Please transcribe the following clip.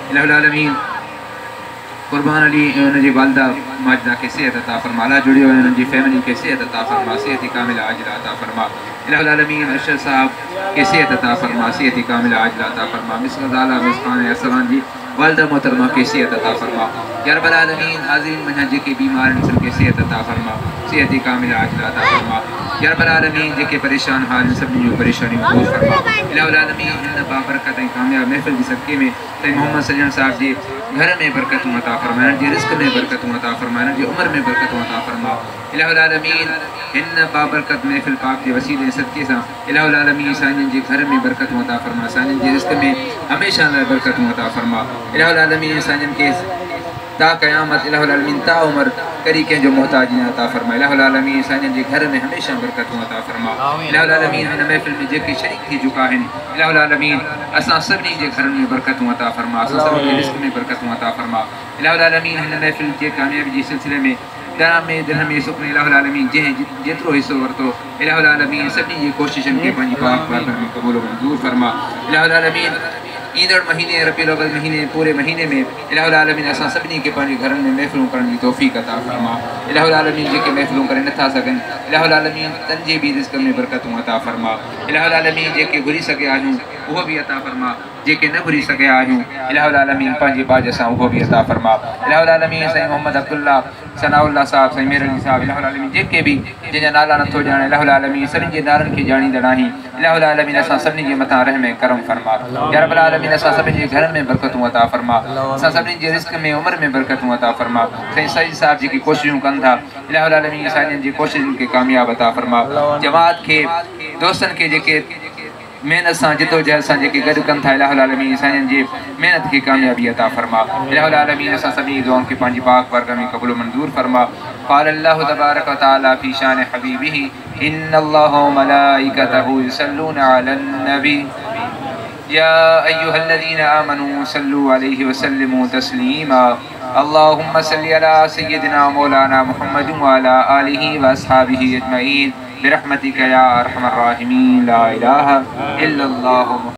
इलाहुल आलमीन कुर्बान अली उनकी वालदा माजदा के सेहत अता फरमा, अल्लाह जुड़ी हुई उनकी फैमिली के सेहत अता फरमा, सेहत कामिल आजिला अता फरमा। इलाहुल आलमीन अरशद साहब के सेहत अता फरमा, सेहत कामिल आजिला अता फरमा। मिस्र आला मुस्कान अरसलान जी वालदा मोहतरमा के सेहत अता फरमा। या रब्बल आलमीन हाज़िरीन मंझि जेके बीमार इन सब के सेहत अता फरमा, सेहत कामिल आजिला अता फरमा। या रब्बल आलमीन जेके परेशान हाल इन सभिनी जूं परेशानियूं दूर फरमा। इलाहुल आलमीन हिन बाबरकत ऐं कामयाब महफ़िल जे सदक़े में साईं मोहम्मद सलीम साहब जे घर में बरकतूं अता फरमा, इन्हनि जे रिज़्क़ में बरकतूं अता फरमा, इन्हनि जी उम्र में बरकतूं अता फरमा। इलाहुल आलमीन हिन बाबरकत महफ़िल पाक जे वसीले सदक़े सां इलाहुल आलमीन साईं जे घर में बरकतूं अता फरमा, साईं जे रिज़्क़ में हमेशह लाइ बरकतूं अता फरमा। इलाहुल आलमीन साईं खे ता क़यामत इलाहुल आलमीन ता उम्र करी कंहिंजो मोहताज न अता फरमा। इलाहुल आलमीन साईं जे घर में हमेशह बरकतूं अता फरमा। इलाहुल आलमीन हिन महफ़िल में जेके शरीक थी चुका आहिनि इलाहुल आलमीन असां सभिनी जे घरनि में बरकतूं अता फरमा, असां सभिनी जे रिज़्क़ में बरकतूं अता फरमा। इलाहुल आलमीन हिन महफ़िल जे कामयाबी जे सिलसिले में दर में दिल में सुकून इलाहुल आलमीन जंहिं जेतिरो हिस्सो वरितो इलाहुल आलमीन सभिनी जी कोशिशुनि खे पंहिंजी पाक बारगाह में क़बूल मंज़ूर फरमा। इलाहुल आलमीन ईंदड़ महीने रबीउल अव्वल महीने पूरे महीने में इलाहुल आलमीन असां सभिनी खे पंहिंजे घरनि में महफ़िलूं करण जी तौफ़ीक़ अता फरमा। इलाहुल आलमीन जेके महफ़िलूं करे नथा सघनि इलाहुल आलमीन तन जे बि रिज़्क़ में बरकतूं अता फरमा। इलाहुल आलमीन जेके घुरी सघिया आहियूं उहो बि अता फरमा, जेके न घुरी सघिया आहियूं इलाहुल आलमीन पंहिंजे बाज सां उहो बि अता फरमा। इलाहुल आलमीन साईं मोहम्मद अब्दुल्ला सनाउल्लाह साहब साईं मेरनी साहब इलाहुल आलमीन जेके बि जंहिंजा नाला नथो ॼाणे इलाहुल आलमीन सभिनी जे नालनि खे ॼाणींदड़ आहीं इलाहुल आलमीन असां सभिनी जे मथां रहम करम फरमा। या रब्बल आलमीन असां सभिनी जे घरनि में बरकतूं अता फरमा, असां सभिनी जे रिज़्क़ में उम्र में बरकतूं अता फरमा। साईं सईद साहब जेकी कोशिशूं कनि था इलाहुल आलमीन साईं जी कोशिशुनि खे कामयाब अता फरमा। जमात खे दोस्तनि खे जेके मेहनत सां जिदोजहद सां जेके गॾु कनि था इलाहुल आलमीन साईं जी मेहनत खे कामयाबी अता फरमा। इलाहुल आलमीन असां सभिनी दुआउनि खे पंहिंजी पाक बारगाह में क़बूल मंज़ूर फरमा। क़ाल अल्लाहु तबारक व तआला फी शान हबीबिही इन्नल्लाह व मलाइकतहु युसल्लूना अलन नबी या अय्युहल्लज़ीना आमनू सल्लू अलैहि व सल्लिमू तस्लीमा। अल्लाहुम्मा सल्लि अला सय्यिदिना मौलाना मुहम्मद व अला आलिहि व अस्हाबिहि अजमईन बिरहमतिका या अरहमर राहिमीन। ला इलाहा इल्लल्लाह।